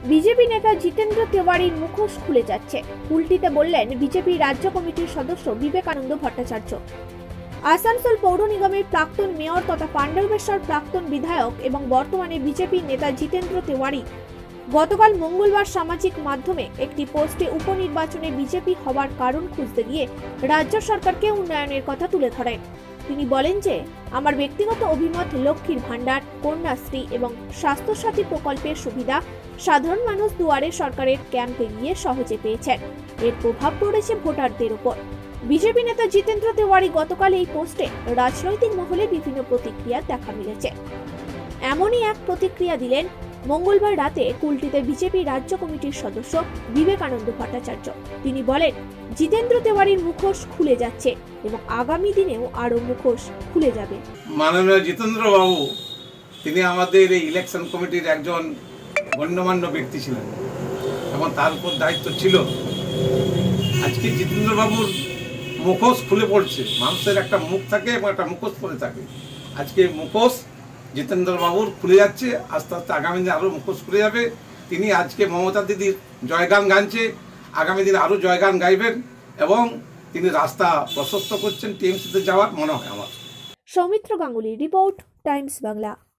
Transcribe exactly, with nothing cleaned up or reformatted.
BJP নেতা জিতেন্দ্র তেওয়ারির মুখোশ খুলে যাচ্ছে, উল্টিতে বললেন বিজেপি রাজ্য কমিটির সদস্য বিবেকানন্দ ভট্টাচার্য। আসানসোল পৌর নিগমের প্রাক্তন মেয়র তথা পাণ্ডবেশ্বর প্রাক্তন বিধায়ক এবং বর্তমানে বিজেপি নেতা জিতেন্দ্র তেওয়ারি গতকাল মঙ্গলবার সামাজিক মাধ্যমে একটি পোস্টে উপনির্বাচনে বিজেপি হওয়ার কারণ খুঁজতে গিয়ে রাজ্য সরকারকে উন্নয়নের কথা তুলে ধরেন। তিনি বলেন যে, আমার ব্যক্তিগত অভিমত, লক্ষ্মীর ভাণ্ডার, কন্যাশ্রী এবং স্বাস্থ্যসাথী প্রকল্পের সুবিধা সাধারণ মানুষ দুয়ারে সরকারের ক্যাম্পে গিয়ে সহজে পেয়েছেন। এর প্রভাব পড়েছে ভোটারদের উপর। বিজেপি নেতা জিতেন্দ্র তেওয়ারি গতকাল এই পোস্টে রাজনৈতিক মহলে বিভিন্ন প্রতিক্রিয়া দেখা মিলেছে। এমনই এক প্রতিক্রিয়া দিলেন মঙ্গলবার রাতে কুলটিতে বিজেপি রাজ্য কমিটির সদস্য বিবেকানন্দ ভট্টাচার্য। তিনি বলেন, জিতেন্দ্র তেওয়ারির মুখোশ খুলে যাচ্ছে এবং আগামী দিনেও আরো মুখোশ খুলে যাবে। মাননীয় জিতেন্দ্র বাবু তিনি আমাদের এই ইলেকশন কমিটির একজন গণ্যমান্য ব্যক্তি ছিলেন এবং তার উপর দায়িত্ব ছিল। আজকে জিতেন্দ্র বাবুর মুখোশ খুলে পড়ছে। মানুষের একটা মুখ থাকে এবং একটা মুখোশ পড়ে থাকে। আজকে মুখোশ জিতেন্দ্র বাবুর খুলে যাচ্ছে, আস্তে আস্তে আগামী দিনে আরও মুখোশ খুলে যাবে। তিনি আজকে মমতা দিদির জয়গান গাইছে, আগামী দিনে আরও জয়গান গাইবেন এবং তিনি রাস্তা প্রশস্ত করছেন টিএমসিতে যাওয়ার, মনে হয় আমার। Soumitra Ganguly report, Times Bangla.